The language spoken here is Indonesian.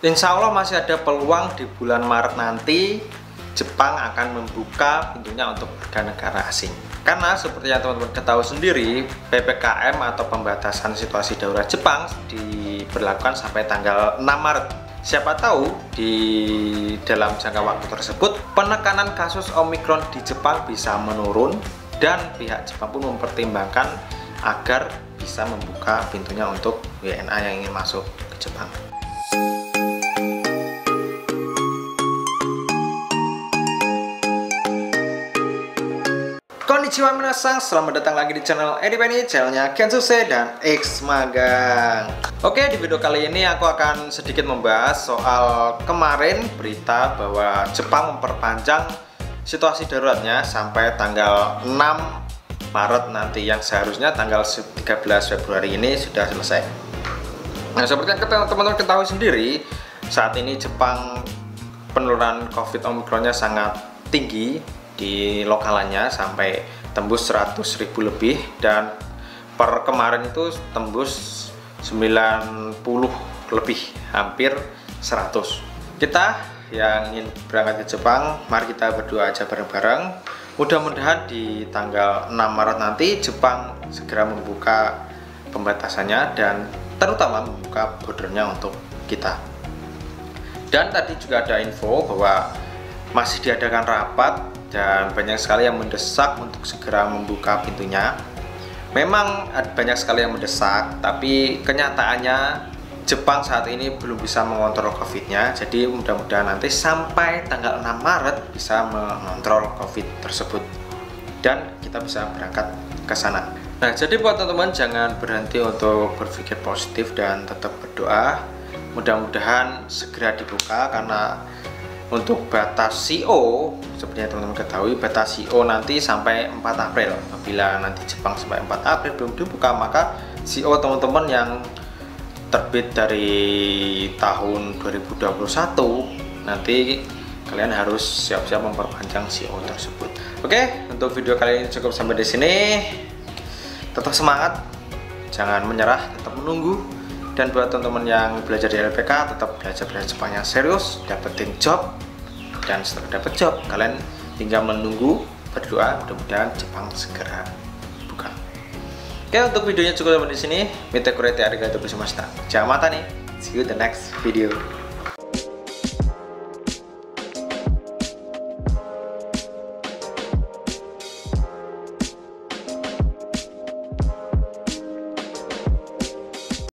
Insya Allah masih ada peluang di bulan Maret nanti Jepang akan membuka pintunya untuk warga negara asing. Karena seperti yang teman-teman ketahui sendiri, PPKM atau pembatasan situasi darurat Jepang diberlakukan sampai tanggal 6 Maret. Siapa tahu di dalam jangka waktu tersebut penekanan kasus Omikron di Jepang bisa menurun dan pihak Jepang pun mempertimbangkan agar bisa membuka pintunya untuk WNA yang ingin masuk ke Jepang. Konnichiwa minasang, selamat datang lagi di channel Edipeni, channelnya Kensuse dan X Magang. Oke, di video kali ini aku akan sedikit membahas soal kemarin berita bahwa Jepang memperpanjang situasi daruratnya sampai tanggal 6 Maret nanti, yang seharusnya tanggal 13 Februari ini sudah selesai. Nah, seperti yang teman-teman ketahui sendiri, saat ini Jepang penurunan COVID Omikronnya sangat tinggi di lokalannya, sampai tembus 100.000 lebih, dan per kemarin itu tembus 90 lebih, hampir 100. Kita yang ingin berangkat ke Jepang, mari kita berdoa aja bareng-bareng. Mudah-mudahan di tanggal 6 Maret nanti Jepang segera membuka pembatasannya dan terutama membuka bordernya untuk kita. Dan tadi juga ada info bahwa masih diadakan rapat dan banyak sekali yang mendesak untuk segera membuka pintunya. Memang banyak sekali yang mendesak, tapi kenyataannya Jepang saat ini belum bisa mengontrol COVID-nya. Jadi mudah-mudahan nanti sampai tanggal 6 Maret bisa mengontrol COVID tersebut dan kita bisa berangkat ke sana. Nah, jadi buat teman-teman jangan berhenti untuk berpikir positif dan tetap berdoa. Mudah-mudahan segera dibuka, karena untuk batas CO, seperti yang teman-teman ketahui, batas CO nanti sampai 4 April. Apabila nanti Jepang sampai 4 April belum dibuka, maka CO teman-teman yang terbit dari tahun 2021 nanti kalian harus siap-siap memperpanjang CO tersebut. Oke, untuk video kali ini cukup sampai di sini. Tetap semangat, jangan menyerah, tetap menunggu. Dan buat teman-teman yang belajar di LPK, tetap belajar Jepang yang serius, dapetin job. Dan setelah dapat job, kalian tinggal menunggu, berdoa, mudah-mudahan Jepang segera buka. Oke, untuk videonya cukup sampai di sini. Mite kurete arigatou gozaimashita. Jangan mata nih. See you the next video.